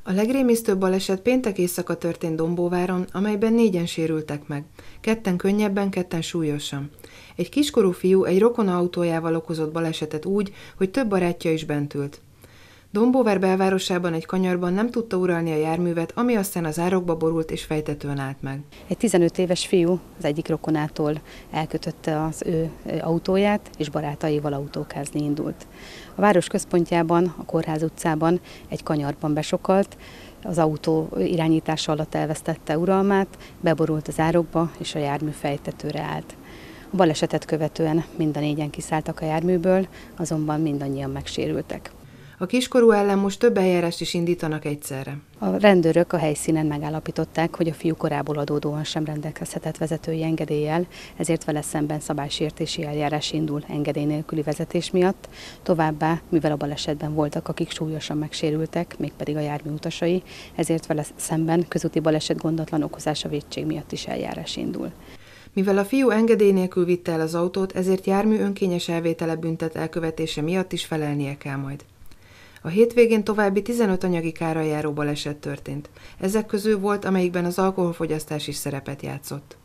A legrémisztőbb baleset péntek éjszaka történt Dombóváron, amelyben 4-en sérültek meg. 2 könnyebben, 2 súlyosan. Egy kiskorú fiú egy rokona autójával okozott balesetet úgy, hogy több barátja is bent ült. Dombóvár belvárosában egy kanyarban nem tudta uralni a járművet, ami aztán az árokba borult és fejtetően állt meg. Egy 15 éves fiú az egyik rokonától elkötötte az ő autóját, és barátaival autókázni indult. A város központjában, a Kórház utcában egy kanyarban besokalt, az autó irányítása alatt elvesztette uralmát, beborult az árokba, és a jármű fejtetőre állt. A balesetet követően mind a 4-en kiszálltak a járműből, azonban mindannyian megsérültek. A kiskorú ellen most több eljárást is indítanak egyszerre. A rendőrök a helyszínen megállapították, hogy a fiú korából adódóan sem rendelkezhetett vezetői engedéllyel, ezért vele szemben szabálysértési eljárás indul engedély nélküli vezetés miatt. Továbbá, mivel a balesetben voltak, akik súlyosan megsérültek, mégpedig a jármű utasai, ezért vele szemben közúti baleset gondatlan okozása vétség miatt is eljárás indul. Mivel a fiú engedély nélkül vitte el az autót, ezért jármű önkényes elvétele büntet elkövetése miatt is felelnie kell majd. A hétvégén további 15 anyagi kárral járó baleset történt. Ezek közül volt, amelyikben az alkoholfogyasztás is szerepet játszott.